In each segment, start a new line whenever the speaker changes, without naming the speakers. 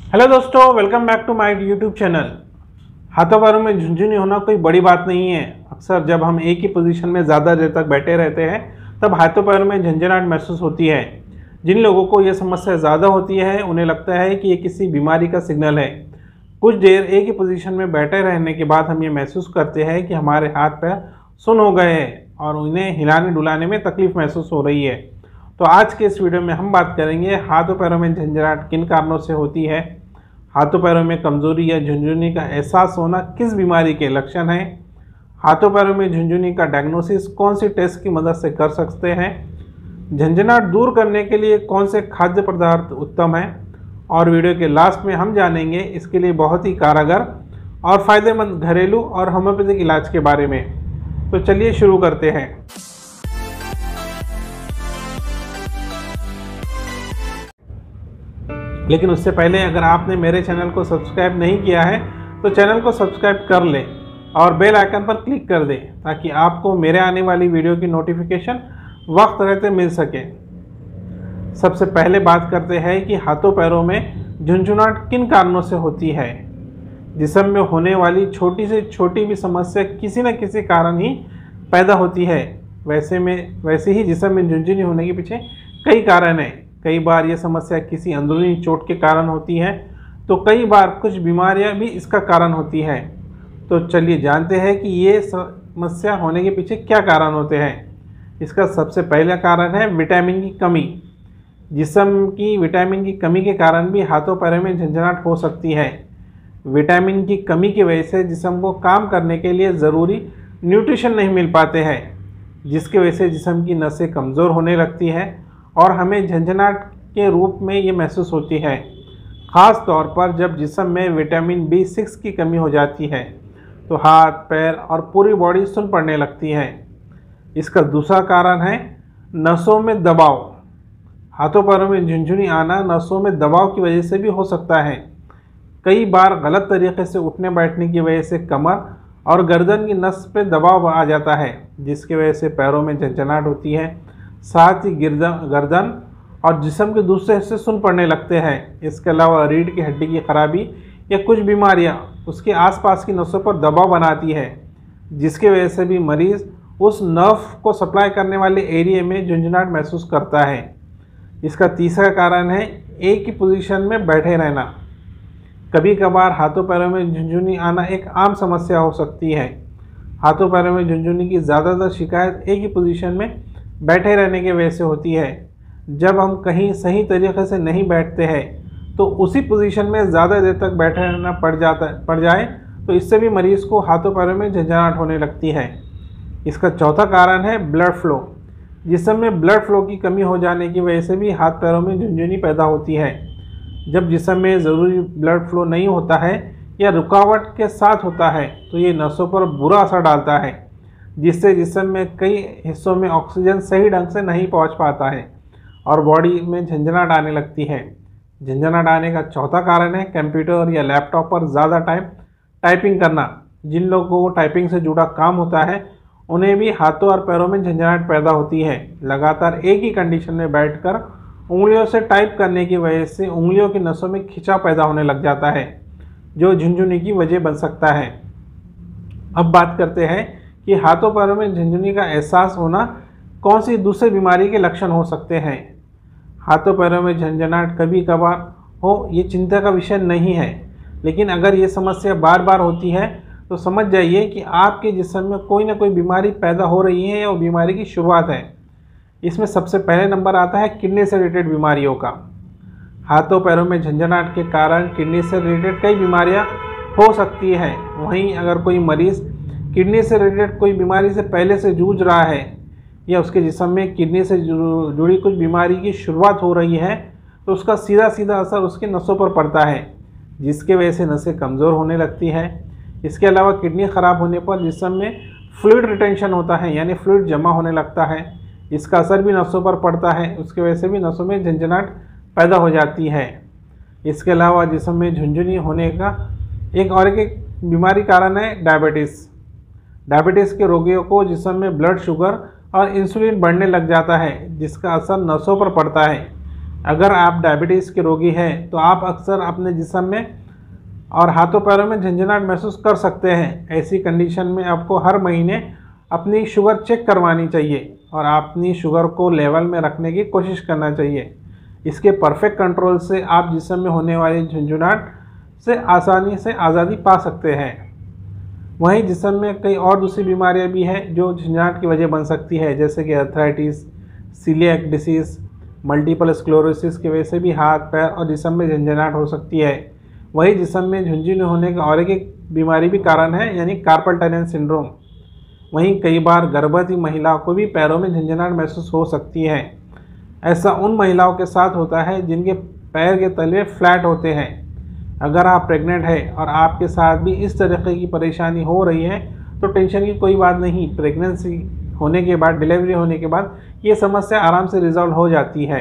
Hello दोस्तों, welcome back to my YouTube channel. हाथों पैरों में झुनझुनी होना कोई बड़ी बात नहीं है। अक्सर जब हम एक ही पोजीशन में ज़्यादा देर तक बैठे रहते हैं तब हाथों पैरों में झंझनाहट महसूस होती है। जिन लोगों को यह समस्या ज़्यादा होती है उन्हें लगता है कि ये किसी बीमारी का सिग्नल है। कुछ देर एक ही पोजीशन में बैठे रहने के बाद हम ये महसूस करते हैं कि हमारे हाथ पैर सुन्न हो गए हैं और उन्हें हिलाने डुलाने में तकलीफ महसूस हो रही है। तो आज के इस वीडियो में हम बात करेंगे हाथों पैरों में झंझनाहट किन कारणों से होती है, हाथों पैरों में कमजोरी या झुनझुनी का एहसास होना किस बीमारी के लक्षण हैं, हाथों पैरों में झुनझुनी का डायग्नोसिस कौन सी टेस्ट की मदद से कर सकते हैं, झंझनाहट दूर करने के लिए कौन से खाद्य पदार्थ उत्तम हैं, और वीडियो के लास्ट में हम जानेंगे इसके लिए बहुत ही कारगर और फायदेमंद घरेलू और होम्योपैथिक इलाज के बारे में। तो चलिए शुरू करते हैं। लेकिन उससे पहले अगर आपने मेरे चैनल को सब्सक्राइब नहीं किया है तो चैनल को सब्सक्राइब कर लें और बेल आइकन पर क्लिक कर दें ताकि आपको मेरे आने वाली वीडियो की नोटिफिकेशन वक्त रहते मिल सके। सबसे पहले बात करते हैं कि हाथों पैरों में झुनझुनाहट किन कारणों से होती है। जिस्म में होने वाली छोटी से छोटी भी समस्या किसी न किसी कारण ही पैदा होती है। वैसे ही जिस्म में झुनझुनी होने के पीछे कई कारण हैं। कई बार ये समस्या किसी अंदरूनी चोट के कारण होती है तो कई बार कुछ बीमारियां भी इसका कारण होती है। तो चलिए जानते हैं कि ये समस्या होने के पीछे क्या कारण होते हैं। इसका सबसे पहला कारण है विटामिन की कमी। जिस्म की विटामिन की कमी के कारण भी हाथों पैरों में झंझनाहट हो सकती है। विटामिन की कमी की वजह से जिस्म को काम करने के लिए ज़रूरी न्यूट्रिशन नहीं मिल पाते हैं, जिसकी वजह से जिस्म की नसें कमज़ोर होने लगती है और हमें झंझनाहट के रूप में ये महसूस होती है। ख़ास तौर पर जब जिस्म में विटामिन B6 की कमी हो जाती है तो हाथ पैर और पूरी बॉडी सुन्न पड़ने लगती है। इसका दूसरा कारण है नसों में दबाव। हाथों पैरों में झुनझुनी आना नसों में दबाव की वजह से भी हो सकता है। कई बार गलत तरीके से उठने बैठने की वजह से कमर और गर्दन की नस पे दबाव आ जाता है, जिसकी वजह से पैरों में झंझनाहट होती है। साथ ही गर्दन और जिस्म के दूसरे हिस्से सुन्न पड़ने लगते हैं। इसके अलावा रीढ़ की हड्डी की खराबी या कुछ बीमारियां उसके आसपास की नसों पर दबाव बनाती है, जिसकी वजह से भी मरीज़ उस नर्व को सप्लाई करने वाले एरिया में झुनझुनाहट महसूस करता है। इसका तीसरा कारण है एक ही पोजीशन में बैठे रहना। कभी कभार हाथों पैरों में झुनझुनी आना एक आम समस्या हो सकती है। हाथों पैरों में झुनझुनी की ज़्यादातर शिकायत एक ही पोजीशन में बैठे रहने की वजह से होती है। जब हम कहीं सही तरीके से नहीं बैठते हैं तो उसी पोजीशन में ज़्यादा देर तक बैठे रहना पड़ जाए तो इससे भी मरीज़ को हाथों पैरों में झंझनाहट होने लगती है। इसका चौथा कारण है ब्लड फ्लो। जिस्म में ब्लड फ्लो की कमी हो जाने की वजह से भी हाथ पैरों में झुनझुनी पैदा होती है। जब जिस्म में ज़रूरी ब्लड फ्लो नहीं होता है या रुकावट के साथ होता है तो ये नसों पर बुरा असर डालता है, जिससे जिस्म में कई हिस्सों में ऑक्सीजन सही ढंग से नहीं पहुंच पाता है और बॉडी में झंझनाहट आने लगती है। झंझनाहट आने का चौथा कारण है कंप्यूटर या लैपटॉप पर ज़्यादा टाइम टाइपिंग करना। जिन लोगों को टाइपिंग से जुड़ा काम होता है उन्हें भी हाथों और पैरों में झंझनाहट पैदा होती है। लगातार एक ही कंडीशन में बैठकर उंगलियों से टाइप करने की वजह से उंगलियों की नसों में खिंचाव पैदा होने लग जाता है, जो झुनझुनी की वजह बन सकता है। अब बात करते हैं कि हाथों पैरों में झुनझुनी का एहसास होना कौन सी दूसरी बीमारी के लक्षण हो सकते हैं। हाथों पैरों में झंझनाहट कभी कभार हो ये चिंता का विषय नहीं है, लेकिन अगर ये समस्या बार बार होती है तो समझ जाइए कि आपके जिस्म में कोई ना कोई बीमारी पैदा हो रही है या वो बीमारी की शुरुआत है। इसमें सबसे पहले नंबर आता है किडनी से रिलेटेड बीमारियों का। हाथों पैरों में झंझनाहट के कारण किडनी से रिलेटेड कई बीमारियाँ हो सकती हैं। वहीं अगर कोई मरीज़ किडनी से रिलेटेड कोई बीमारी से पहले से जूझ रहा है या उसके जिस्म में किडनी से जुड़ी कुछ बीमारी की शुरुआत हो रही है तो उसका सीधा सीधा असर उसके नसों पर पड़ता है, जिसके वजह से नसें कमज़ोर होने लगती है। इसके अलावा किडनी ख़राब होने पर जिस्म में फ्लूइड रिटेंशन होता है, यानी फ्लूइड जमा होने लगता है। इसका असर भी नसों पर पड़ता है, उसकी वजह से भी नसों में झंझनाहट पैदा हो जाती है। इसके अलावा जिस्म में झुनझुनी होने का एक बीमारी कारण है डायबिटीज़। डायबिटीज़ के रोगियों को जिस्म में ब्लड शुगर और इंसुलिन बढ़ने लग जाता है, जिसका असर नसों पर पड़ता है। अगर आप डायबिटीज़ के रोगी हैं तो आप अक्सर अपने जिस्म में और हाथों पैरों में झंझनाहट महसूस कर सकते हैं। ऐसी कंडीशन में आपको हर महीने अपनी शुगर चेक करवानी चाहिए और अपनी शुगर को लेवल में रखने की कोशिश करना चाहिए। इसके परफेक्ट कंट्रोल से आप जिस्म में होने वाली झंझनाहट से आसानी से आज़ादी पा सकते हैं। वहीं जिस्म में कई और दूसरी बीमारियां भी हैं जो झंझनाहट की वजह बन सकती है, जैसे कि arthritis, coeliac disease, multiple sclerosis की वजह से भी हाथ पैर और जिस्म में झंझनाहट हो सकती है। वही जिस्म में झुनझुनी होने का और एक बीमारी भी कारण है, यानी कार्पल टनल सिंड्रोम। वहीं कई बार गर्भवती महिलाओं को भी पैरों में झंझनाहट महसूस हो सकती है। ऐसा उन महिलाओं के साथ होता है जिनके पैर के तलवे फ्लैट होते हैं। अगर आप प्रेग्नेंट हैं और आपके साथ भी इस तरीके की परेशानी हो रही है तो टेंशन की कोई बात नहीं। प्रेगनेंसी होने के बाद, डिलीवरी होने के बाद ये समस्या आराम से रिजॉल्व हो जाती है।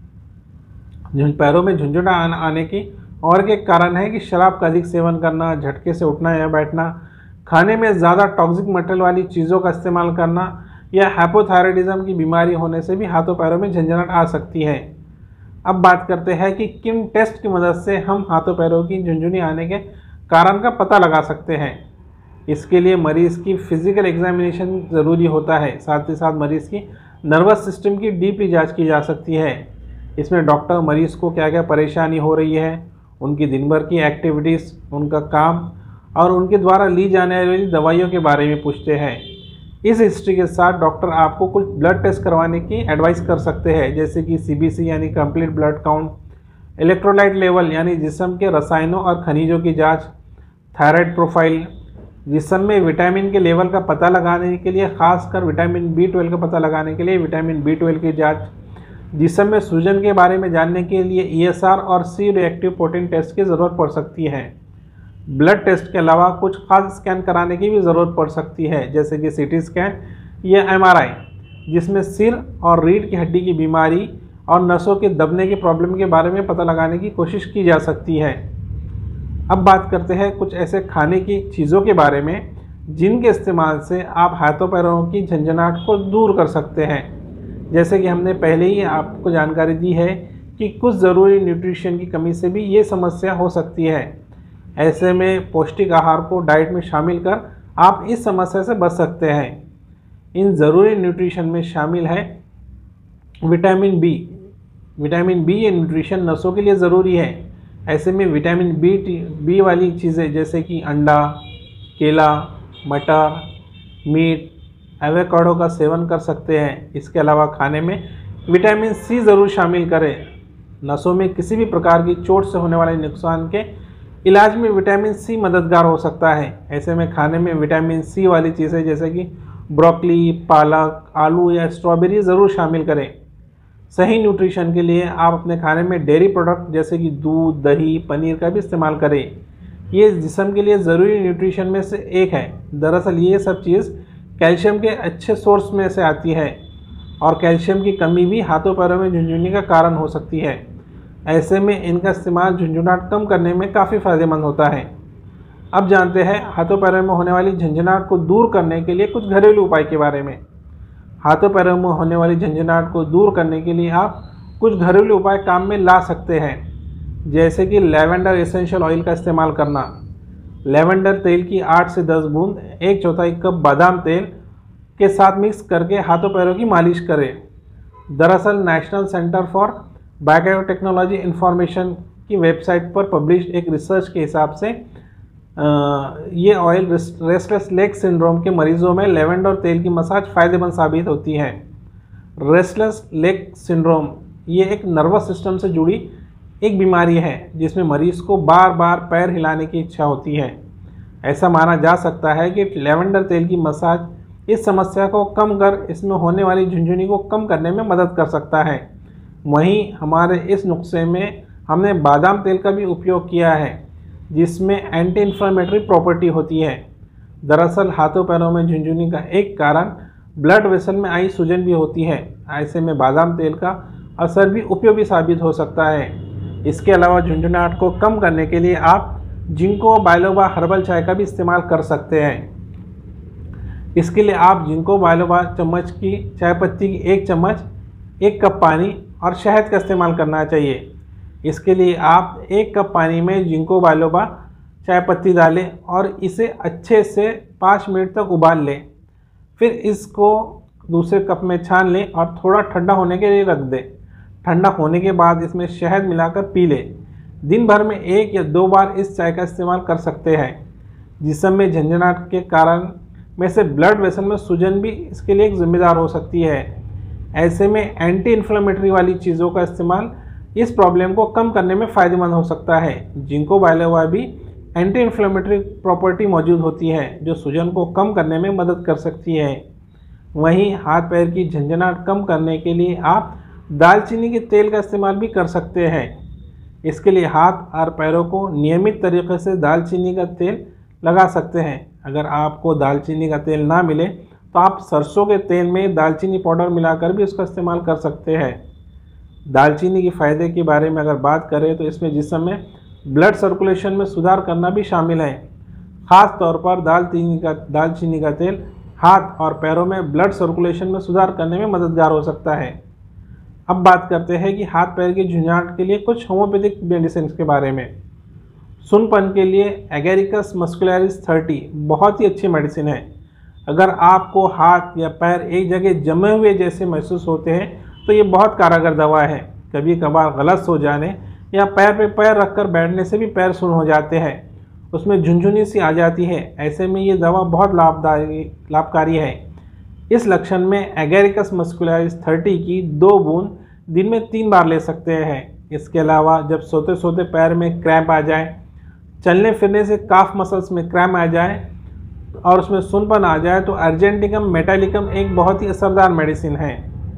पैरों में झुनझुना आने की और एक कारण है कि शराब का अधिक सेवन करना, झटके से उठना या बैठना, खाने में ज़्यादा टॉक्सिक मटेरियल वाली चीज़ों का इस्तेमाल करना या हाइपोथायराइडिज्म की बीमारी होने से भी हाथों पैरों में झंझनाहट आ सकती है। अब बात करते हैं कि किन टेस्ट की मदद से हम हाथों पैरों की झुनझुनी आने के कारण का पता लगा सकते हैं। इसके लिए मरीज़ की फिजिकल एग्जामिनेशन ज़रूरी होता है। साथ ही साथ मरीज़ की नर्वस सिस्टम की डीपली जांच की जा सकती है। इसमें डॉक्टर मरीज़ को क्या क्या परेशानी हो रही है, उनकी दिन भर की एक्टिविटीज़, उनका काम और उनके द्वारा ली जाने वाली दवाइयों के बारे में पूछते हैं। इस हिस्ट्री के साथ डॉक्टर आपको कुछ ब्लड टेस्ट करवाने की एडवाइस कर सकते हैं, जैसे कि सीबीसी यानी complete blood count, electrolyte level यानी जिस्म के रसायनों और खनिजों की जांच, थायराइड प्रोफाइल, जिस्म में विटामिन के लेवल का पता लगाने के लिए, खासकर विटामिन B12 का पता लगाने के लिए विटामिन B12 की जांच, जिस्म में सूजन के बारे में जानने के लिए ESR और C रिएक्टिव प्रोटीन टेस्ट की ज़रूरत पड़ सकती है। ब्लड टेस्ट के अलावा कुछ खास स्कैन कराने की भी ज़रूरत पड़ सकती है, जैसे कि CT स्कैन या MRI, जिसमें सिर और रीढ़ की हड्डी की बीमारी और नसों के दबने के प्रॉब्लम के बारे में पता लगाने की कोशिश की जा सकती है। अब बात करते हैं कुछ ऐसे खाने की चीज़ों के बारे में जिनके इस्तेमाल से आप हाथों पैरों की झंझनाहट को दूर कर सकते हैं। जैसे कि हमने पहले ही आपको जानकारी दी है कि कुछ ज़रूरी न्यूट्रिशन की कमी से भी ये समस्या हो सकती है। ऐसे में पौष्टिक आहार को डाइट में शामिल कर आप इस समस्या से बच सकते हैं। इन ज़रूरी न्यूट्रिशन में शामिल है विटामिन बी। विटामिन बी ये न्यूट्रिशन नसों के लिए ज़रूरी है। ऐसे में विटामिन बी वाली चीज़ें जैसे कि अंडा, केला, मटर, मीट, एवोकाडो का सेवन कर सकते हैं। इसके अलावा खाने में विटामिन सी ज़रूर शामिल करें। नसों में किसी भी प्रकार की चोट से होने वाले नुकसान के इलाज में विटामिन सी मददगार हो सकता है। ऐसे में खाने में विटामिन सी वाली चीज़ें जैसे कि ब्रोकली, पालक, आलू या स्ट्रॉबेरी ज़रूर शामिल करें। सही न्यूट्रिशन के लिए आप अपने खाने में डेयरी प्रोडक्ट जैसे कि दूध, दही, पनीर का भी इस्तेमाल करें। ये जिस्म के लिए ज़रूरी न्यूट्रिशन में से एक है। दरअसल ये सब चीज़ कैल्शियम के अच्छे सोर्स में से आती है और कैल्शियम की कमी भी हाथों पैरों में झुनझुनी का कारण हो सकती है। ऐसे में इनका इस्तेमाल झुनझुनाहट कम करने में काफ़ी फ़ायदेमंद होता है। अब जानते हैं हाथों पैरों में होने वाली झंझनाहट को दूर करने के लिए कुछ घरेलू उपाय के बारे में। हाथों पैरों में होने वाली झंझनाहट को दूर करने के लिए आप कुछ घरेलू उपाय काम में ला सकते हैं, जैसे कि लेवेंडर एसेंशियल ऑयल का इस्तेमाल करना। लेवेंडर तेल की 8 से 10 बूंद 1/4 कप बादाम तेल के साथ मिक्स करके हाथों पैरों की मालिश करें। दरअसल national centre for biotechnology information की वेबसाइट पर पब्लिश एक रिसर्च के हिसाब से ये ऑयल रेस्टलेस लेग सिंड्रोम के मरीजों में लेवेंडर तेल की मसाज फ़ायदेमंद साबित होती है। रेस्टलेस लेग सिंड्रोम ये एक नर्वस सिस्टम से जुड़ी एक बीमारी है जिसमें मरीज़ को बार बार पैर हिलाने की इच्छा होती है। ऐसा माना जा सकता है कि लेवेंडर तेल की मसाज इस समस्या को कम कर इसमें होने वाली झुनझुनी को कम करने में मदद कर सकता है। वहीं हमारे इस नुस्खे में हमने बादाम तेल का भी उपयोग किया है जिसमें एंटी इन्फ्लेमेटरी प्रॉपर्टी होती है। दरअसल हाथों पैरों में झुनझुनी का एक कारण ब्लड वेसल में आई सूजन भी होती है। ऐसे में बादाम तेल का असर भी उपयोगी साबित हो सकता है। इसके अलावा झुनझुनाहट को कम करने के लिए आप जिंको बायलोबा हर्बल चाय का भी इस्तेमाल कर सकते हैं। इसके लिए आप जिंको बायलोबा चम्मच की चाय पत्ती की 1 चम्मच 1 कप पानी और शहद का इस्तेमाल करना चाहिए। इसके लिए आप 1 कप पानी में जिंको बाइलोबा चाय पत्ती डालें और इसे अच्छे से 5 मिनट तक उबाल लें। फिर इसको दूसरे कप में छान लें और थोड़ा ठंडा होने के लिए रख दें। ठंडा होने के बाद इसमें शहद मिलाकर पी लें। दिन भर में 1 या 2 बार इस चाय का इस्तेमाल कर सकते हैं। जिस्म में झंझनाहट के कारण में से ब्लड वेसल में सूजन भी इसके लिए एक जिम्मेदार हो सकती है। ऐसे में एंटी इन्फ्लेमेटरी वाली चीज़ों का इस्तेमाल इस प्रॉब्लम को कम करने में फ़ायदेमंद हो सकता है। जिंको बाइलोबा भी एंटी इन्फ्लेमेटरी प्रॉपर्टी मौजूद होती है जो सूजन को कम करने में मदद कर सकती है। वहीं हाथ पैर की झंझनाहट कम करने के लिए आप दालचीनी के तेल का इस्तेमाल भी कर सकते हैं। इसके लिए हाथ और पैरों को नियमित तरीके से दालचीनी का तेल लगा सकते हैं। अगर आपको दालचीनी का तेल ना मिले तो आप सरसों के तेल में दालचीनी पाउडर मिलाकर भी उसका इस्तेमाल कर सकते हैं। दालचीनी के फ़ायदे के बारे में अगर बात करें तो इसमें जिस्म में ब्लड सर्कुलेशन में सुधार करना भी शामिल है। ख़ास तौर पर दालचीनी का तेल हाथ और पैरों में ब्लड सर्कुलेशन में सुधार करने में मददगार हो सकता है। अब बात करते हैं कि हाथ पैर की झंझनाहट के लिए कुछ होम्योपैथिक मेडिसिन के बारे में। सुनपन के लिए एगेरिकस मस्कुलरिस 30 बहुत ही अच्छी मेडिसिन है। अगर आपको हाथ या पैर एक जगह जमे हुए जैसे महसूस होते हैं तो ये बहुत कारगर दवा है। कभी कभार गलत सो जाने या पैर पे पैर रखकर बैठने से भी पैर सुन्न हो जाते हैं, उसमें झुनझुनी सी आ जाती है। ऐसे में ये दवा बहुत लाभकारी है। इस लक्षण में एगेरिकस मस्कुलरिस 30 की 2 बूंद दिन में 3 बार ले सकते हैं। इसके अलावा जब सोते सोते पैर में क्रैम्प आ जाए, चलने फिरने से काफ मसल्स में क्रैम्प आ जाए और उसमें सुनपन आ जाए तो अर्जेंटिकम मेटालिकम एक बहुत ही असरदार मेडिसिन है।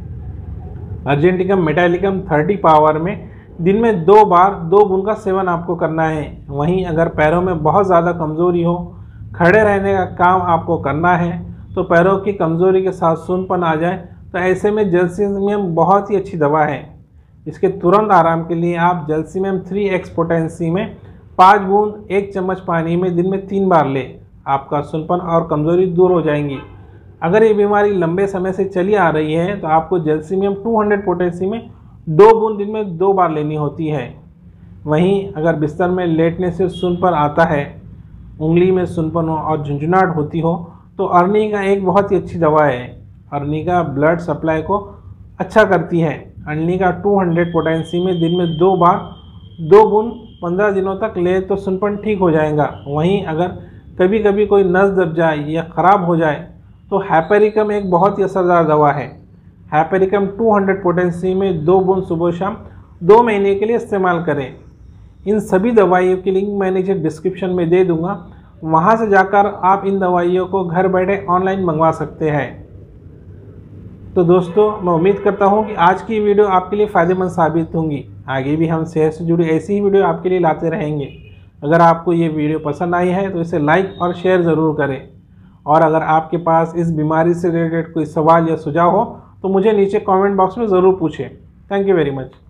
अर्जेंटिकम मेटालिकम 30 पावर में दिन में 2 बार 2 बूंद का सेवन आपको करना है। वहीं अगर पैरों में बहुत ज़्यादा कमज़ोरी हो, खड़े रहने का काम आपको करना है तो पैरों की कमज़ोरी के साथ सुनपन आ जाए तो ऐसे में जल्सीमियम बहुत ही अच्छी दवा है। इसके तुरंत आराम के लिए आप जल्सीमियम 3x पोटेंसी में 5 बूंद 1 चम्मच पानी में दिन में 3 बार लें। आपका सुनपन और कमज़ोरी दूर हो जाएंगी। अगर ये बीमारी लंबे समय से चली आ रही है तो आपको जल्सीमियम 200 पोटेंसी में 2 बूंद दिन में 2 बार लेनी होती है। वहीं अगर बिस्तर में लेटने से सुनपन आता है, उंगली में सुनपन हो और झुंझुनाहट होती हो तो अर्निका एक बहुत ही अच्छी दवा है। अर्निका ब्लड सप्लाई को अच्छा करती है। अर्निका 200 पोटेंसी में दिन में 2 बार 2 बूंद 15 दिनों तक ले तो सुनपन ठीक हो जाएगा। वहीं अगर कभी कभी कोई नस दब जाए या ख़राब हो जाए तो हैपेरिकम एक बहुत ही असरदार दवा है। हैपेरिकम 200 पोटेंसी में 2 बूंद सुबह शाम 2 महीने के लिए इस्तेमाल करें। इन सभी दवाइयों की लिंक मैं नीचे डिस्क्रिप्शन में दे दूंगा, वहां से जाकर आप इन दवाइयों को घर बैठे ऑनलाइन मंगवा सकते हैं। तो दोस्तों, मैं उम्मीद करता हूं कि आज की वीडियो आपके लिए फ़ायदेमंद साबित होंगी। आगे भी हम सेहत से जुड़ी ऐसी ही वीडियो आपके लिए लाते रहेंगे। अगर आपको ये वीडियो पसंद आई है तो इसे लाइक और शेयर ज़रूर करें। और अगर आपके पास इस बीमारी से रिलेटेड कोई सवाल या सुझाव हो तो मुझे नीचे कमेंट बॉक्स में ज़रूर पूछें। Thank you very much.